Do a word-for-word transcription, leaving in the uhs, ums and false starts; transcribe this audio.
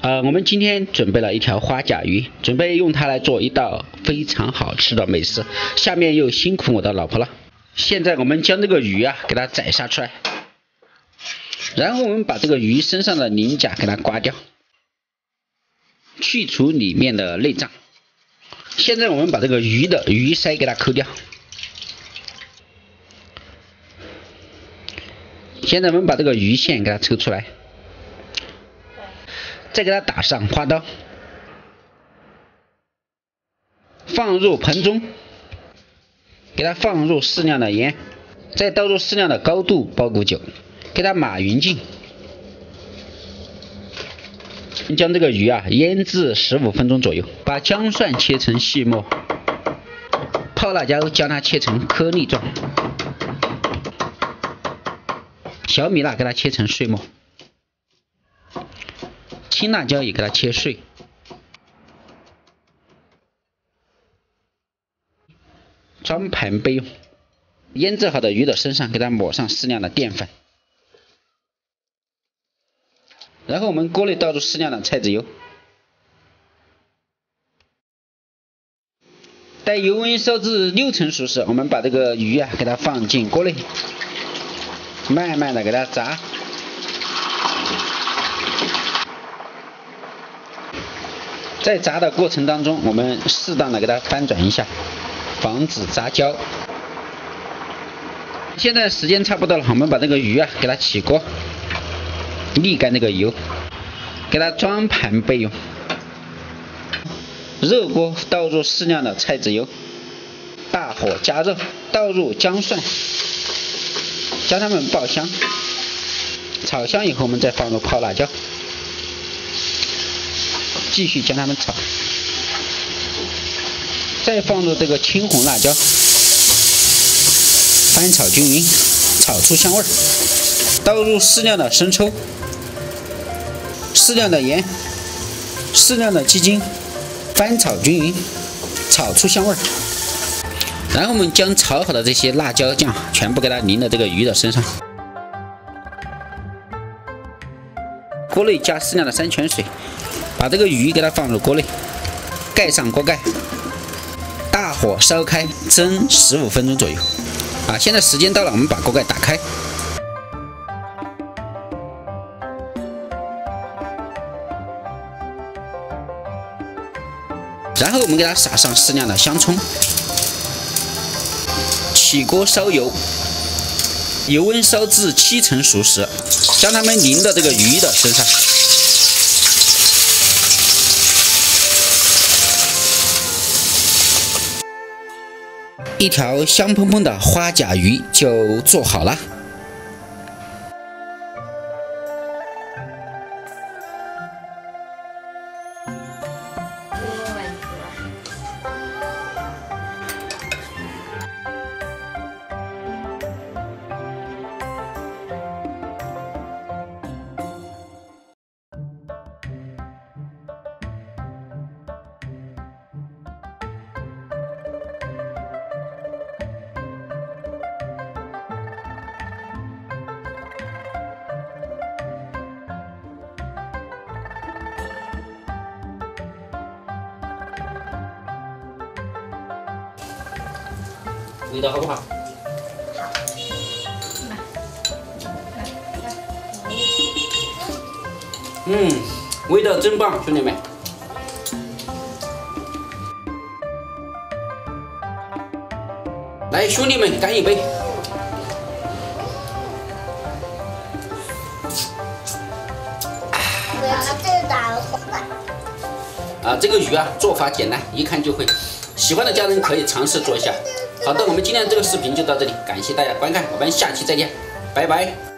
呃，我们今天准备了一条花甲鱼，准备用它来做一道非常好吃的美食。下面又辛苦我的老婆了。现在我们将这个鱼啊给它宰杀出来，然后我们把这个鱼身上的鳞甲给它刮掉，去除里面的内脏。现在我们把这个鱼的鱼鳃给它抠掉。现在我们把这个鱼线给它抽出来。再给它打上花刀，放入盆中，给它放入适量的盐，再倒入适量的高度包谷酒，给它码匀净。将这个鱼啊腌制十五分钟左右，把姜蒜切成细末，泡辣椒将它切成颗粒状，小米辣给它切成碎末。青辣椒也给它切碎，装盘备用。腌制好的鱼的身上给它抹上适量的淀粉，然后我们锅内倒入适量的菜籽油，待油温烧至六成熟时，我们把这个鱼啊给它放进锅内，慢慢的给它炸。在炸的过程当中，我们适当的给它翻转一下，防止炸焦。现在时间差不多了，我们把这个鱼啊给它起锅，沥干这个油，给它装盘备用。热锅倒入适量的菜籽油，大火加热，倒入姜蒜，将它们爆香。炒香以后，我们再放入泡辣椒。继续将它们炒，再放入这个青红辣椒，翻炒均匀，炒出香味儿。倒入适量的生抽，适量的盐，适量的鸡精，翻炒均匀，炒出香味儿。然后我们将炒好的这些辣椒酱全部给它淋到这个鱼的身上。锅内加适量的山泉水。把这个鱼给它放入锅内，盖上锅盖，大火烧开，蒸十五分钟左右。啊，现在时间到了，我们把锅盖打开，然后我们给它撒上适量的香葱，起锅烧油，油温烧至七成熟时，将它们淋到这个鱼的身上。一条香喷喷的花甲鱼就做好了。味道好不好？好。嗯，味道真棒，兄弟们！来，兄弟们，干一杯！啊，这个鱼啊，做法简单，一看就会。喜欢的家人可以尝试做一下。好的，我们今天这个视频就到这里，感谢大家观看，我们下期再见，拜拜。